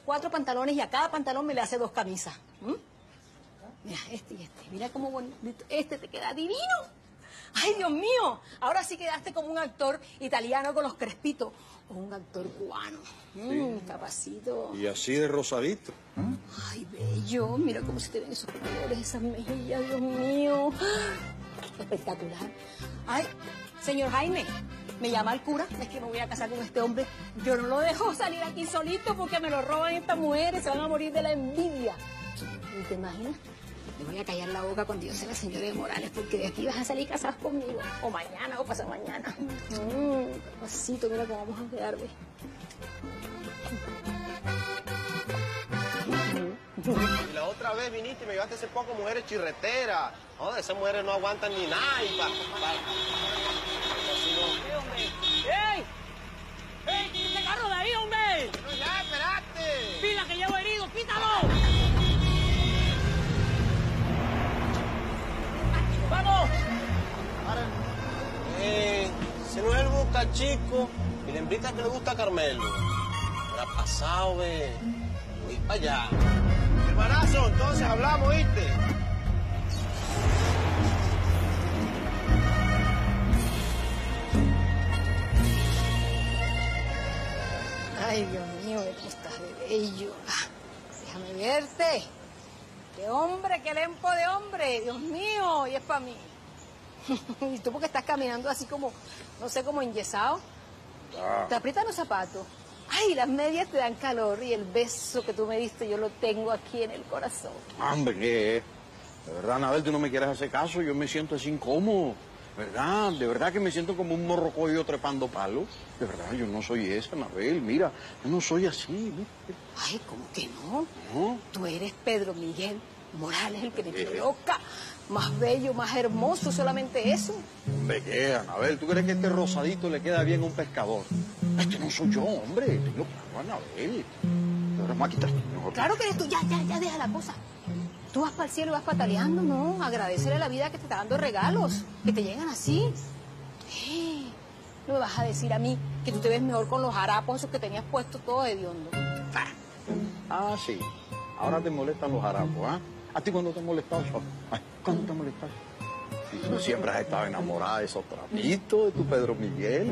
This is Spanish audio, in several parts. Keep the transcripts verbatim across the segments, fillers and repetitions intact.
cuatro pantalones y a cada pantalón me le hace dos camisas. ¿Mm? Mira, este y este. Mira cómo bonito. Este te queda divino. ¡Ay, Dios mío! Ahora sí quedaste como un actor italiano con los crespitos. O un actor cubano. Mmm, sí. Capacito. Y así de rosadito. ¿Eh? Ay, bello. Mira cómo se te ven esos colores, esas mejillas, Dios mío. Espectacular. Ay, señor Jaime, me llama el cura. Es que me voy a casar con este hombre. Yo no lo dejo salir aquí solito porque me lo roban estas mujeres. Se van a morir de la envidia. ¿Te imaginas? Le voy a callar la boca cuando yo sea la señora de Morales, porque de aquí vas a salir casadas conmigo. O mañana, o pasado mañana. Mmm, pasito, mira cómo vamos a quedar, ¿ves? Y la otra vez viniste y me llevaste hace poco mujeres chirreteras. Joder, esas mujeres no aguantan ni nada. Y pa, pa, ¡Eh, hombre! ¡Ey! ¡Ey, quita ese carro de ahí, hombre! No, ya, espérate. ¡Pila, que llevo herido! ¡Quítalo! ¡Vamos! Eh, si no es el busca chico y la hembrita que le gusta a Carmelo. Me ha pasado, ve. Voy para allá. Hermanazo, entonces hablamos, ¿viste? Ay, Dios mío, ¿cómo estás de bello? Ah, déjame verte. ¡Qué hombre, qué lempo de hombre! ¡Dios mío! Y es para mí. ¿Y tú por qué estás caminando así como, no sé, como enyesado? Ah. ¿Te aprietan los zapatos? Ay, las medias te dan calor y el beso que tú me diste yo lo tengo aquí en el corazón. Hombre, ¿qué es? De verdad, Anabel, tú no me quieres hacer caso. Yo me siento así incómodo. ¿Verdad? De verdad que me siento como un morrocoyo trepando palos. De verdad, yo no soy esa, Anabel. Mira, yo no soy así. Mira. Ay, ¿cómo que no? ¿No? Tú eres Pedro Miguel Morales, el que me tiene loca. Más bello, más hermoso, solamente eso. Hombre, ¿qué, Anabel? ¿Tú crees que este rosadito le queda bien a un pescador? Este no soy yo, hombre. Tengo claro, Anabel. Ahora vamos a quitar. Mejor. Claro que eres tú. Ya, ya, ya deja la cosa. Tú vas para el cielo y vas pataleando, ¿no? Agradecerle a la vida que te está dando regalos, que te llegan así. Eh, no me vas a decir a mí que tú te ves mejor con los harapos esos que tenías puestos todo hediondo. Ah, ah, sí. Ahora te molestan los harapos, ¿ah? ¿A ti cuándo te han molestado eso? Ay, ¿cuándo te han molestado? Si tú siempre has estado enamorada de esos trapitos, de tu Pedro Miguel.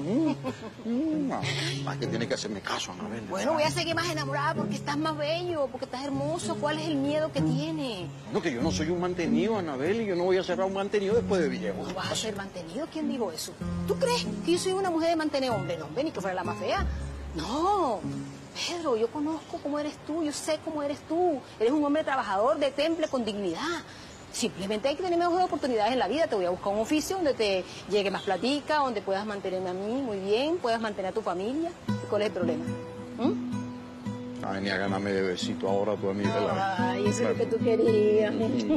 Más que tienes que hacerme caso, Anabel. Bueno, voy a seguir más enamorada porque estás más bello, porque estás hermoso. ¿Cuál es el miedo que tiene? No, que yo no soy un mantenido, Anabel, y yo no voy a cerrar un mantenido después de viejo. ¿No vas a ser mantenido? ¿Quién dijo eso? ¿Tú crees que yo soy una mujer de mantener hombre? No, hombre, ni que fuera la más fea. No, Pedro, yo conozco cómo eres tú, yo sé cómo eres tú. Eres un hombre trabajador, de temple, con dignidad. Simplemente hay que tener mejores oportunidades en la vida. Te voy a buscar un oficio donde te llegue más platica, donde puedas mantenerme a mí muy bien, puedas mantener a tu familia. ¿Cuál es el problema? ¿Mm? Ay, ni a ganarme de besito ahora tú a mí. Ay, eso es lo que tú querías.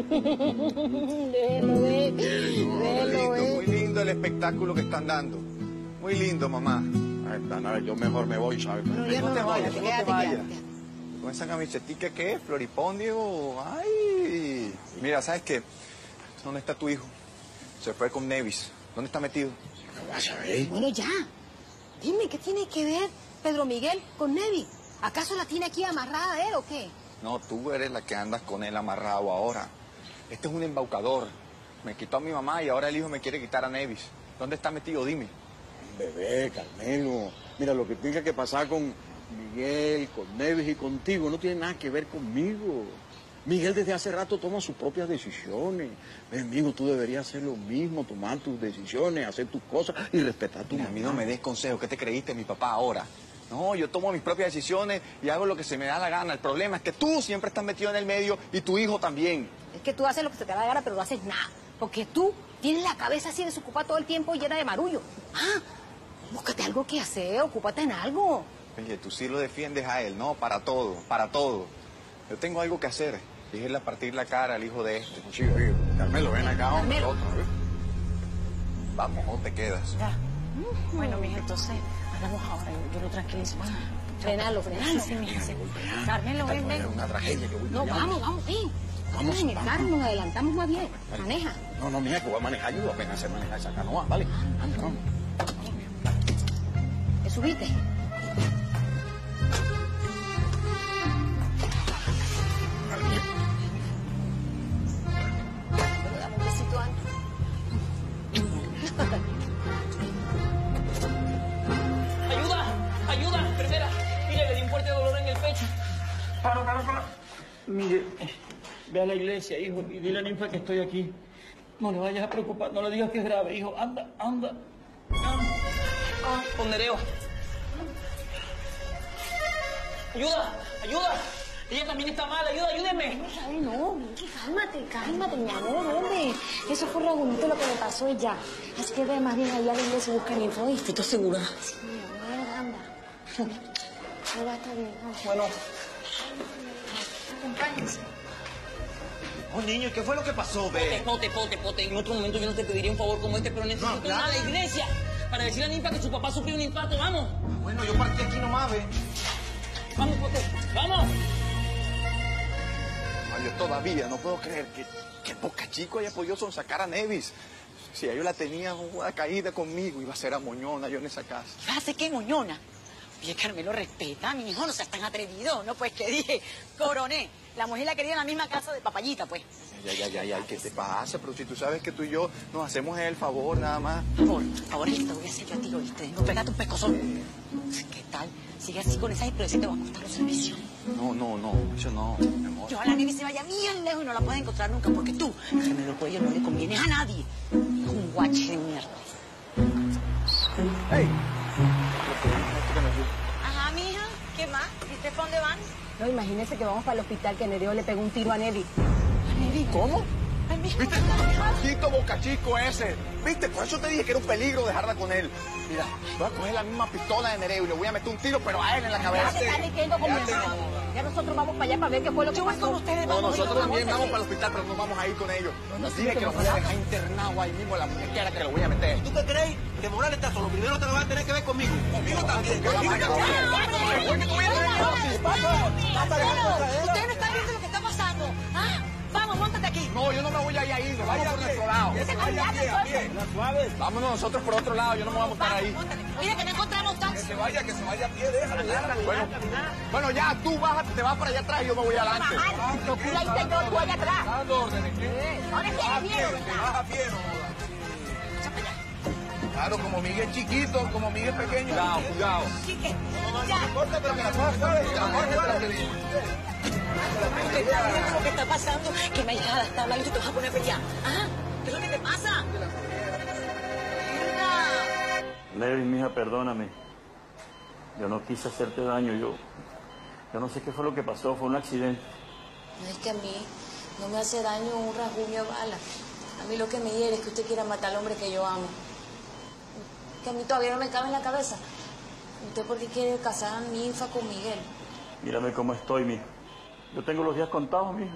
Velo, ve. Velo, ve. Muy lindo el espectáculo que están dando. Muy lindo, mamá. Ay, Anabel, yo mejor me voy, ¿sabes? No, ya no te vayas, quédate, no te quédate, vayas. quédate. Con esa camisetica, ¿qué? Floripondio. Ay. Mira, ¿sabes qué? ¿Dónde está tu hijo? Se fue con Nevis. ¿Dónde está metido? ¿Qué vas a ver? Bueno, ya. Dime, ¿qué tiene que ver Pedro Miguel con Nevis? ¿Acaso la tiene aquí amarrada él o qué? No, tú eres la que andas con él amarrado ahora. Este es un embaucador. Me quitó a mi mamá y ahora el hijo me quiere quitar a Nevis. ¿Dónde está metido? Dime. Bebé, Carmelo. Mira, lo que tenga que pasar con Miguel, con Nevis y contigo no tiene nada que ver conmigo. Miguel desde hace rato toma sus propias decisiones. Ven, amigo, tú deberías hacer lo mismo, tomar tus decisiones, hacer tus cosas y respetar a tu Mira, mamá. a mí no me des consejos. ¿Qué te creíste, mi papá, ahora? No, yo tomo mis propias decisiones y hago lo que se me da la gana. El problema es que tú siempre estás metido en el medio y tu hijo también. Es que tú haces lo que se te da la gana, pero no haces nada. Porque tú tienes la cabeza así desocupada todo el tiempo llena de marullo. Ah, búscate algo que hacer, ocúpate en algo. Oye, tú sí lo defiendes a él, ¿no? Para todo, para todo. Yo tengo algo que hacer. Dígale a partir la cara al hijo de este. Sí, oye, Carmelo, ven acá, hombre. Carmelo. Otra vez. Vamos, no te quedas. Ya. Bueno, mija, entonces, hablamos ahora. Yo, yo lo tranquilizo. Frenalo, frenalo. Sí, mija, sí. Carmelo, ven, ven. Es una tragedia que voy No, allá. vamos, vamos, ven. Vamos, en el vamos. carro, nos adelantamos más bien. Maneja. No, no, mija, que voy a manejar. Yo apenas sé manejar esa canoa, ¿vale? Vamos, vamos. ¿Te subiste? en el pecho. Para, para, para. Miguel, ve a la iglesia, hijo, y dile a Ninfa que estoy aquí. No le vayas a preocupar, no le digas que es grave, hijo. Anda, anda, anda. Ah, con Nereo. Ayuda, ayuda. Ella también está mal, ayuda, ayúdeme. Ay, no, cálmate, cálmate, mi amor, hombre. Eso fue Ragunito lo que le pasó y ya. Así que ve más bien allá a la iglesia y busca a Ninfa, ¿oíste? ¿Estás segura? Sí, mi amor, anda. Todo va a estar bien, anda. Bueno. Acompáñense. Oh, niño, ¿qué fue lo que pasó, ve? Pote, pote, pote. En otro momento yo no te pediría un favor como este, pero necesito ir a la iglesia para decirle a Ninfa que su papá sufrió un infarto. ¡Vamos! Bueno, yo partí aquí nomás, ve. ¡Vamos, pote! ¡Vamos! Ay, yo todavía no puedo creer que, que Boca Chico haya podido sonsacar a Nevis. Si ellos la tenían una caída conmigo, iba a ser a Moñona yo en esa casa. ¿Vas a hacer qué, Moñona? Oye, Carmelo, respeta, mi hijo, no seas tan atrevido. No, pues, que dije, coroné. La mujer la quería en la misma casa de Papayita, pues. Ya, ya, ya, ya, ¿qué te pasa? Pero si tú sabes que tú y yo nos hacemos el favor nada más. Favor, favor, te voy a hacer yo a ti, ¿oíste? No pegate un pescozón. ¿Qué tal? Sigue así con esa impresión, te va a costar los servicios. No, no, no, eso no, mi amor. Yo a la Nevis se vaya bien lejos y no la puedes encontrar nunca, porque tú, Carmelo Cuello, no le convienes a nadie. Es un guache de mierda. ¡Ey! Ajá, mija, ¿qué más? ¿Y ustedes para dónde van? No, imagínese que vamos para el hospital que Nereo le pegó un tiro a Nevi. Nevi, ¿Cómo? Ay, mija, ¿Viste? Maldito Boca Chico ese. ¿Viste? Por eso te dije que era un peligro dejarla con él. Mira, voy a coger la misma pistola de Nereo y le voy a meter un tiro, pero a él en la Ya cabeza. se está metiendo con mi Ya te- hermano. Ya nosotros vamos para allá para ver qué fue lo que yo voy pasó. con ustedes. No, vamos, nosotros vamos, también vamos, vamos para el hospital, pero no vamos a ir con ellos. no, Dile sí, que lo pero voy a vamos. dejar internado ahí mismo, la muñequera que lo voy a meter. ¿Tú qué crees? Que Morales está solo. Primero te lo vas a tener que ver conmigo. Conmigo también. Que la Conmigo vaca- también. Ustedes no están viendo lo que está pasando. ¿Ah? Vamos, montate aquí. No, yo no me voy a ir ahí, nos vamos por nuestro lado. Vámonos nosotros por otro lado, yo no me voy a montar ahí. Móntate. Mira que no encontramos taxi. vaya, que se vaya a pie, déjalo, déjalo. Bueno, bueno, ya, tú bájate, te vas para allá atrás y yo me voy adelante. Procura irte yo, tú allá atrás. Dando órdenes, ¿qué? Ahora tienes miedo, Te ¿verdad? vas a pie, no jodas. Claro, como Miguel chiquito, como Miguel pequeño. Cuidado, cuidado. Chique. Ya. Corta, pero que la coja suave. Que la coja suave. ¿Qué está viendo lo que está pasando? Que mi hija está hablando y tú te vas a poner a pelear. ¿Ah? ¿Qué es lo que te pasa? Mira. Nevis, mija, perdóname. Yo no quise hacerte daño, yo... Yo no sé qué fue lo que pasó, fue un accidente. No es que a mí no me hace daño un rasguño de bala. A mí lo que me hiere es que usted quiera matar al hombre que yo amo. Que a mí todavía no me cabe en la cabeza. ¿Usted por qué quiere casar a mi Ninfa con Miguel? Mírame cómo estoy, mija. Yo tengo los días contados, mija.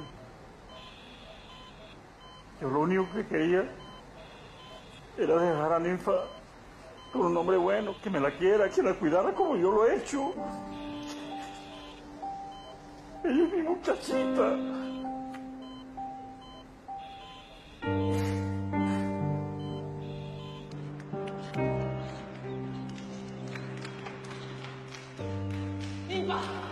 Yo lo único que quería era dejar a Ninfa con un hombre bueno, que me la quiera, que la cuidara como yo lo he hecho. Ella es mi muchachita.